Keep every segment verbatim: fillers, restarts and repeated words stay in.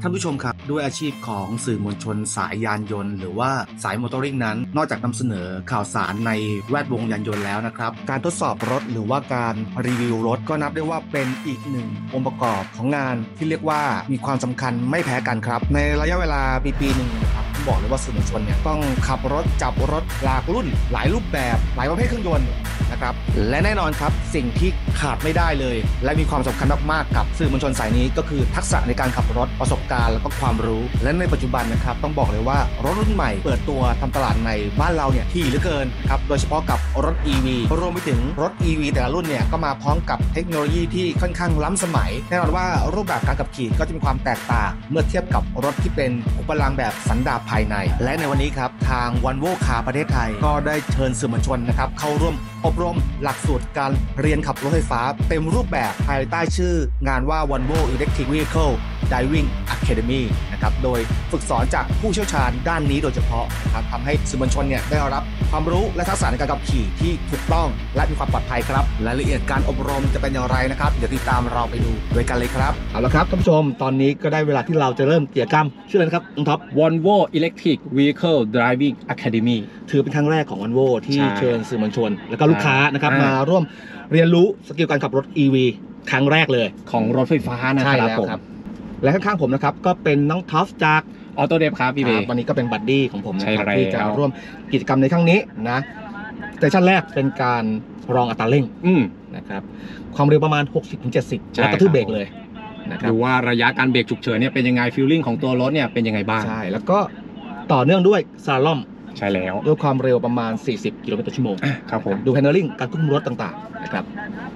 ท่านผู้ชมครับด้วยอาชีพของสื่อมวลชนสายยานยนต์หรือว่าสายมอเตอร์ริงนั้นนอกจากนำเสนอข่าวสารในแวดวงยานยนต์แล้วนะครับการทดสอบรถหรือว่าการรีวิวรถก็นับได้ว่าเป็นอีกหนึ่งองค์ประกอบของงานที่เรียกว่ามีความสำคัญไม่แพ้กันครับในระยะเวลาปีปีหนึ่งนะครับบอกเลยว่าสื่อมวลชนเนี่ยต้องขับรถจับรถหลากรุ่นหลายรูปแบบหลายประเภทเครื่องยนต์นะครับและแน่นอนครับสิ่งที่ขาดไม่ได้เลยและมีความสำคัญมากๆกับสื่อมวลชนสายนี้ก็คือทักษะในการขับรถประสบการณ์และก็ความรู้และในปัจจุบันนะครับต้องบอกเลยว่ารถรุ่นใหม่เปิดตัวทำตลาดในบ้านเราเนี่ยที่เหลือเกินครับโดยเฉพาะกับรถ อี วี รวมไปถึงรถ อี วี แต่ละรุ่นเนี่ยก็มาพร้อมกับเทคโนโลยีที่ค่อนข้างล้ำสมัยแน่นอนว่ารูปแบบการขับขี่ก็จะมีความแตกต่างเมื่อเทียบกับรถที่เป็นขุมพลังแบบสันดาปภายในและในวันนี้ครับทาง Volvo Car ประเทศไทยก็ได้เชิญสื่อมวลชนนะครับเข้าร่วมอบรมหลักสูตรการเรียนขับรถไฟฟ้าเต็มรูปแบบภายใต้ชื่องานว่า Volvo Electric Vehicle Driving Academy นะครับโดยฝึกสอนจากผู้เชี่ยวชาญด้านนี้โดยเฉพาะนะครับทำให้สื่อมวลชนเนี่ยได้รับความรู้และทักษะในการขับขี่ที่ถูกต้องและมีความปลอดภัยครับรายละเอียดการอบรมจะเป็นอย่างไรนะครับเดี๋ยวติดตามเราไปดูด้วยกันเลยครับเอาละครับท่านผู้ชมตอนนี้ก็ได้เวลาที่เราจะเริ่มกิจกรรมชื่ออะไรครับน้องท็อป Volvo Electric Vehicle Driving Academy ถือเป็นครั้งแรกของ Volvo ที่เชิญสื่อมวลชนและก็ลูกค้านะครับมาร่วมเรียนรู้สกิลการขับรถ อี วี ครั้งแรกเลยของรถไฟฟ้านะครับผมและข้างๆผมนะครับก็เป็นน้องท็อปจากออโต้เดฟครับพี่เบวันนี้ก็เป็นบัดดี้ของผมนะครับที่จะร่วมกิจกรรมในครั้งนี้นะสเตชันแรกเป็นการรองอัตราเร่งนะครับความเร็วประมาณ หกสิบถึงเจ็ดสิบ แล้วกระทืบเบรกเลยนะครับดูว่าระยะการเบรกฉุกเฉินเนี่ยเป็นยังไงฟีลลิ่งของตัวรถเนี่ยเป็นยังไงบ้างใช่แล้วก็ต่อเนื่องด้วยซาลอมใช่แล้วด้วยความเร็วประมาณสี่สิบกิโลเมตรต่อชั่วโมงครับผมดูแฮนเดิลลิ่งการควบคุมรถต่างๆนะครับ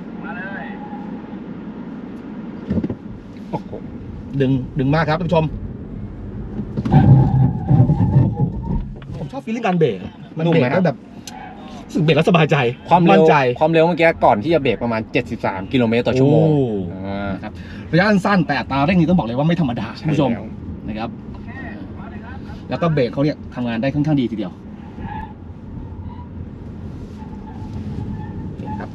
ดึงดึงมากครับท่านผู้ชมผมชอบฟีลลิ่งการเบรกมันเบรกแล้วแบบสึกเบรกแล้วสบายใจความเร็วความเร็วเมื่อกี้ก่อนที่จะเบรกประมาณเจ็ดสิบสามกิโลเมตรต่อชั่วโมงครับระยะสั้นแต่อัตราเร่งนี้ต้องบอกเลยว่าไม่ธรรมดาท่านผู้ชมนะครับแล้วก็เบรกเขาเนี่ยทำงานได้ค่อนข้างดีทีเดียวครับ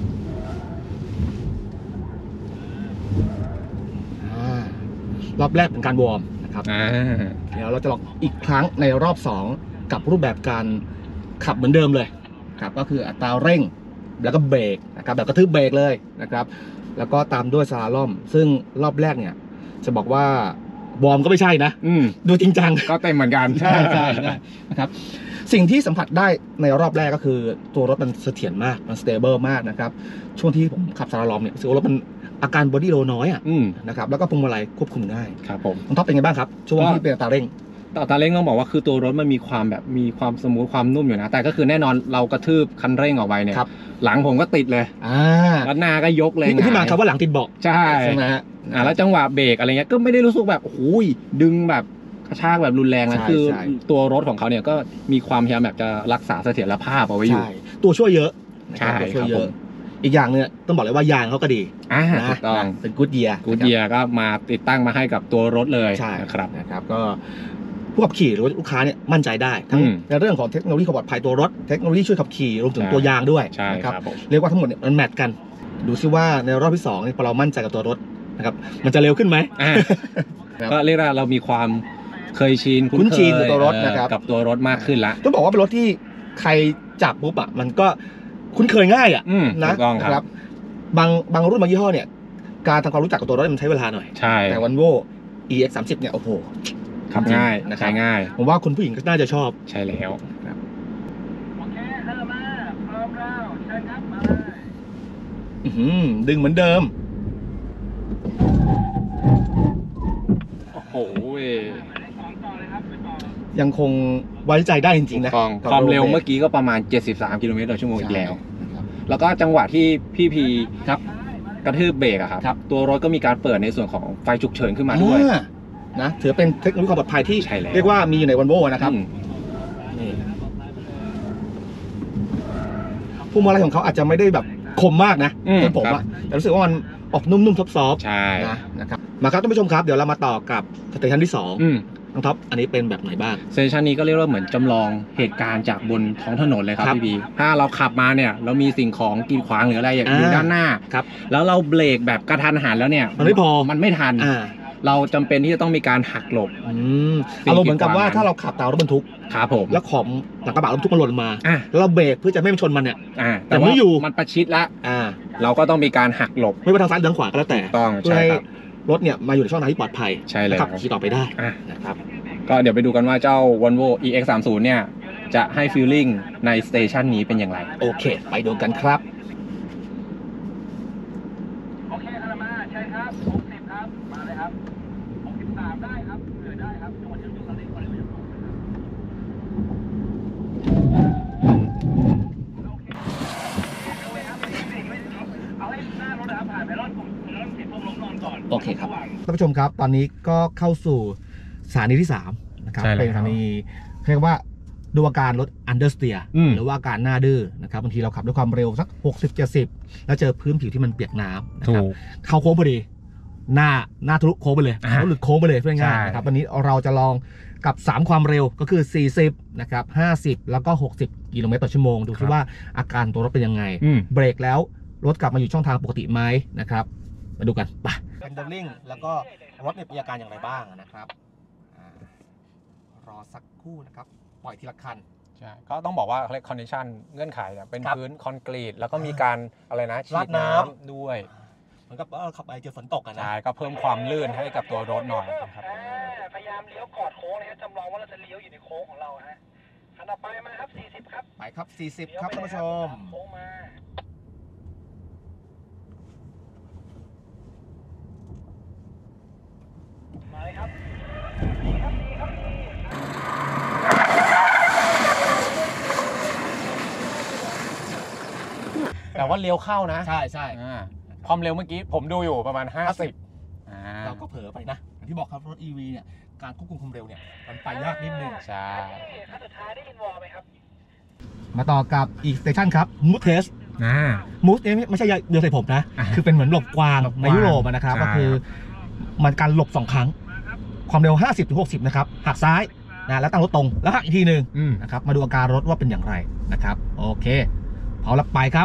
รอบแรกเป็นการวอร์มนะครับเดี๋ยวเราจะลองอีกครั้งในรอบสองกับรูปแบบการขับเหมือนเดิมเลยครับก็คืออัตราเร่งแล้วก็เบรกนะครับแบบกระทืบเบรกเลยนะครับแล้วก็ตามด้วยสลาลอมซึ่งรอบแรกเนี่ยจะบอกว่าวอร์มก็ไม่ใช่นะดูจริงจังก็เต็มเหมือนกันใช่ใช่นะครับสิ่งที่สัมผัสได้ในรอบแรกก็คือตัวรถมันเสถียรมากมันสเตเบิลมากนะครับช่วงที่ผมขับสลาลอมเนี่ยรู้สึกว่ารถมันอาการบอดี้โลน้อยอ่ะนะครับแล้วก็พวงมาลัยควบคุมง่ายครับผมน้องท็อปเป็นไงบ้างครับช่วงที่เป็นอัตราเร่งอัตราเร่งต้องบอกว่าคือตัวรถมันมีความแบบมีความสมูทความนุ่มอยู่นะแต่ก็คือแน่นอนเรากระทืบคันเร่งออกไปเนี่ยหลังผมก็ติดเลยอ่าแล้วหน้าก็ยกเลยที่มาคำว่าหลังติดเบาะใช่ใช่ไหมฮะอ่าแล้วจังหวะเบรกอะไรเงี้ยก็ไม่ได้รู้สึกแบบโอ้ยดึงแบบกระชากแบบรุนแรงนะคือตัวรถของเขาเนี่ยก็มีความพยายามแบบจะรักษาเสถียรภาพเอาไว้อยู่ตัวช่วยเยอะใช่ครับผมอีกอย่างเนี่ยต้องบอกเลยว่ายางเขาก็ดีอ่าถูกต้องเป็นกู๊ดเยียร์กู๊ดเยียร์ก็มาติดตั้งมาให้กับตัวรถเลยใช่ครับนะครับก็ผู้ขับขี่หรือว่าลูกค้าเนี่ยมั่นใจได้ทั้งในเรื่องของเทคโนโลยีความปลอดภัยตัวรถเทคโนโลยีช่วยขับขี่รวมถึงตัวยางด้วยนะครับเรียกว่าทั้งหมดเนี่ยมันแมทกันดูซิว่าในรอบที่สองพอเรามั่นใจกับตัวรถนะครับมันจะเร็วขึ้นไหมก็เรียกว่าเรามีความเคยชินคุ้นชินกับตัวรถนะครับกับตัวรถมากขึ้นละต้องบอกว่าเป็นรถที่ใครจับปุ๊บอ่ะมันก็คุ้นเคยง่ายอ่ะนะครับบางบางรุ่นบางยี่ห้อเนี่ยการทำความรู้จักกับตัวรถมันใช้เวลาหน่อยแต่ Volvo อี เอ็กซ์ สามสิบ เนี่ยโอ้โหขับง่ายใช้ง่ายผมว่าคุณผู้หญิงก็น่าจะชอบใช่แล้วโอเคเข้ามาพร้อมแล้วใช่ครับมาดึงเหมือนเดิมโอ้โหยังคงไว้ใจได้จริงๆนะความเร็วเมื่อกี้ก็ประมาณเจ็ดสิบสามกิโลเมตรต่อชั่วโมงอีกแล้วแล้วก็จังหวะที่พี่พีครับกระทืบเบรกอะครับตัวรถก็มีการเปิดในส่วนของไฟฉุกเฉินขึ้นมาด้วยนะถือเป็นเทคโนโลยีความปลอดภัยที่เรียกว่ามีอยู่ใน Volvo นะครับพวงมาลัยของเขาอาจจะไม่ได้แบบคมมากนะแต่ผมอะแต่รู้สึกว่ามันออกนุ่มๆซอฟต์ๆนะนะครับมาครับท่านผู้ชมครับเดี๋ยวเรามาต่อกับสเตชันที่สองน้องท็อปอันนี้เป็นแบบไหนบ้างสเตชันนี้ก็เรียกว่าเหมือนจำลองเหตุการณ์จากบนท้องถนนเลยครับพี่บีถ้าเราขับมาเนี่ยเรามีสิ่งของกีดขวางหรืออะไรอยู่ด้านหน้าครับแล้วเราเบรกแบบกระทันหันแล้วเนี่ยมันไม่พอมันไม่ทันเราจำเป็นที่จะต้องมีการหักหลบอืมอารมณ์เหมือนกับว่าถ้าเราขับตามรถบรรทุกครับผมแล้วขอบหลังกระบะรถบรรทุกมันหล่นมาอ่ะแล้วเราเบรกเพื่อจะไม่ให้มันชนมันเนี่ยอ่าแต่ไม่อยู่มันประชิดละอ่าเราก็ต้องมีการหักหลบไม่ว่าทางซ้ายหรือทางขวาก็แล้วแต่ต้องเพื่อใช่ให้ครับรถเนี่ยมาอยู่ในช่องทางที่ปลอดภัยใช่เลยขับขี่ต่อไปได้อ่ะนะครับก็เดี๋ยวไปดูกันว่าเจ้า Volvo อี เอ็กซ์ สามสิบ เนี่ยจะให้ฟีลลิ่งในสเตชันนี้เป็นอย่างไรโอเคไปดูกันครับโอเคคารามาใช่ครับหกสิบครับมาเลยครับหกสิบสามได้ครับเหลือได้ครับจังหวัดเชียงรายเราเล่นความเร็วอย่างสูงนะครับเอาให้หน้ารถนะครับผ่านไปรอดกลุ่มรถสีส้มล้มนอนก่อนโอเคครับท่านผู้ชมครับตอนนี้ก็เข้าสู่สถานีที่สามนะครับใช่แล้วเป็นสถานีเรียกว่าดูอาการรถ understeer อืมหรือว่าอาการหน้าดื้อนะครับบางทีเราขับด้วยความเร็วสักหกสิบ เจ็ดสิบแล้วเจอพื้นผิวที่มันเปียกน้ำนะครับเข้าโค้งพอดีหน้าหน้าทะลุโค้งไปเลยอ่ารถหลุดโค้งไปเลยเพื่อง่ายใช่ๆนะครับวันนี้เราจะลองกับสามความเร็วก็คือสี่สิบนะครับห้าสิบแล้วก็หกสิบกิโลเมตรต่อชั่วโมงดูครัซิบว่าอาการตัวรถเป็นยังไงอืมเบรกแล้วรถกลับมาอยู่ช่องทางปกติไหมนะครับมาดูกันไปแฮนเดิลลิ่งแล้วก็รถเนี่ยมีอาการอย่างไรบ้างนะครับอ่ารอสักครู่นะครับปล่อยทีละคันใช่ก็ต้องบอกว่าเขาเรียกคอนดิชันเงื่อนไขเนี่ยเป็นครับพื้นคอนกรีตแล้วก็มีการอะไรนะฉีราดดน้ำน้ำด้วยเหมือนกับว่าเราขับไปเจอฝนตกอะนะใช่ก็เพิ่มความลื่นให้กับตัวรถหน่อยนะครับพยายามเลี้ยวกอดโค้งนะฮะจำลองว่าเราจะเลี้ยวอยู่ในโค้งของเราฮะคันต่อไปมาครับสี่สิบครับไปครับสี่สิบครับท่านผู้ชมโค้งมามาเลยครับดีครับดีครับดีแต่ว่าเลี้ยวเข้านะใช่ใช่อ่าความเร็วเมื่อกี้ผมดูอยู่ประมาณห้าสิบอ่าเราก็เผลอไปนะอย่างที่บอกครับรถ อี วี เนี่ยการควบคุมความเร็วเนี่ยมันไปยากนิดนึงใช่คันสุดท้ายได้ยินวอลไหมครับมาต่อกับอีกสเตชันครับ Mood Test อ่า Mood เนี่ยไม่ใช่เดือใส่ผมนะอ่าคือเป็นเหมือนหลบกวางหลบกวางในยุโรปอะนะครับใช่ก็คือมันการหลบสองครั้ง ความเร็ว ห้าสิบถึงหกสิบ นะครับหักซ้ายนะแล้วตั้งรถตรงแล้วหักอีกทีหนึ่งอืมนะครับมาดูอาการรถว่าเป็นอย่างไรนะครับโอเคพร้อมแล้วไปครับ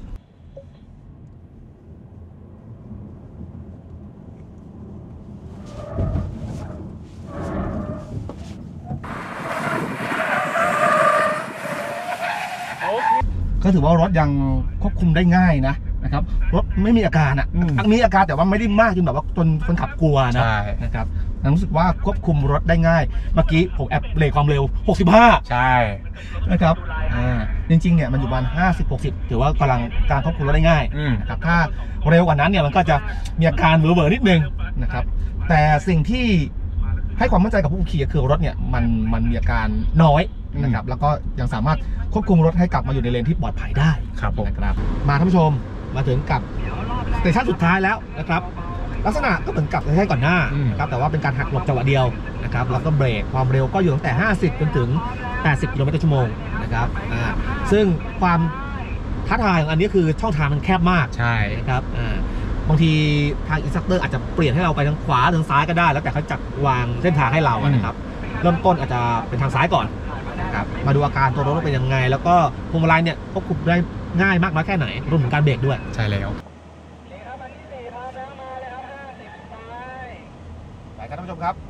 ก็ถือว่ารถยังควบคุมได้ง่ายนะนะครับรถไม่มีอาการอ่ะอืมมีอาการแต่ว่าไม่ได้มากจนแบบว่าจนคนขับกลัวนะใช่นะครับรู้สึกว่าควบคุมรถได้ง่ายเมื่อกี้ผมแอบเบรกความเร็วหกสิบห้าใช่นะครับอ่าจริงๆเนี่ยมันอยู่ประมาณห้าสิบ หกสิบถือว่ากำลังการควบคุมรถได้ง่ายอืมนะครับถ้าเร็วกว่านั้นเนี่ยมันก็จะมีอาการเวอร์ๆนิดนึงนะครับแต่สิ่งที่ให้ความมั่นใจกับผู้ขับขี่คือรถเนี่ยมันมันมีอาการน้อยนะครับแล้วก็ยังสามารถควบคุมรถให้กลับมาอยู่ในเลนที่ปลอดภัยได้ครับผมนะครับมาท่านผู้ชมมาถึงกับสเตชันสุดท้ายแล้วนะครับลักษณะก็เหมือนกับสเตชันก่อนหน้านะครับแต่ว่าเป็นการหักหลบจังหวะเดียวนะครับแล้วก็เบรกความเร็วก็อยู่ตั้งแต่ห้าสิบจนถึงแปดสิบกิโลเมตรต่อชั่วโมงนะครับอ่าซึ่งความท้าทายของอันนี้คือช่องทางมันแคบมากใช่นะครับอ่าบางทีทางอินสตรัคเตอร์อาจจะเปลี่ยนให้เราไปทางขวาทางซ้ายก็ได้ แล้วแต่เขาจัดวางเส้นทางให้เรานะครับเริ่มต้นอาจจะเป็นทางซ้ายก่อนนะครับมาดูอาการตัวรถว่าเป็นยังไง แล้วก็พวงมาลัยเนี่ยควบคุมได้ง่ายมากน้อยแค่ไหนรวมถึงการเบรกด้วยใช่แล้วนี่ครับอันที่สี่พาแล้วมาเลยครับห้าสิบไปไปครับท่านผู้ชมครับ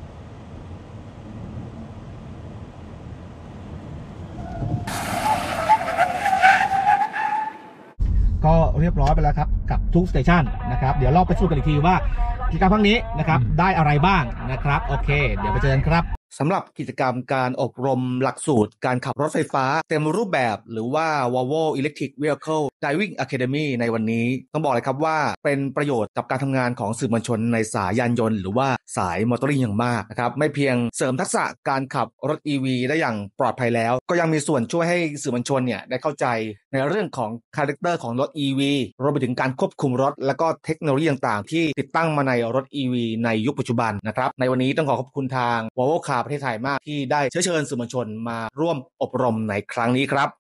ก็เรียบร้อยไปแล้วครับกับทุกสเตชันนะครับเดี๋ยวเราไปสรุปกันอีกทีว่ากิจกรรมครั้งนี้นะครับได้อะไรบ้างนะครับโอเค เดี๋ยวไปเจอกันครับสำหรับกิจกรรมการอบรมหลักสูตรการขับรถไฟฟ้าเต็มรูปแบบหรือว่า Volvo Electric Vehicle Driving Academy ในวันนี้ต้องบอกเลยครับว่าเป็นประโยชน์กับการทำงานของสื่อมวลชนในสายยานยนต์หรือว่าสายมอเตอร์อย่างมากนะครับไม่เพียงเสริมทักษะการขับรถ อี วี ได้อย่างปลอดภัยแล้วก็ยังมีส่วนช่วยให้สื่อมวลชนเนี่ยได้เข้าใจในเรื่องของคาแรคเตอร์ของรถ อี วี รวมไปถึงการควบคุมรถและก็เทคโนโลยีต่างๆที่ติดตั้งมาในรถ อี วี ในยุคปัจจุบันนะครับในวันนี้ต้องขอขอบคุณทาง Volvo Car ประเทศไทยมากที่ได้เชิญสื่อมวลชนมาร่วมอบรมในครั้งนี้ครับ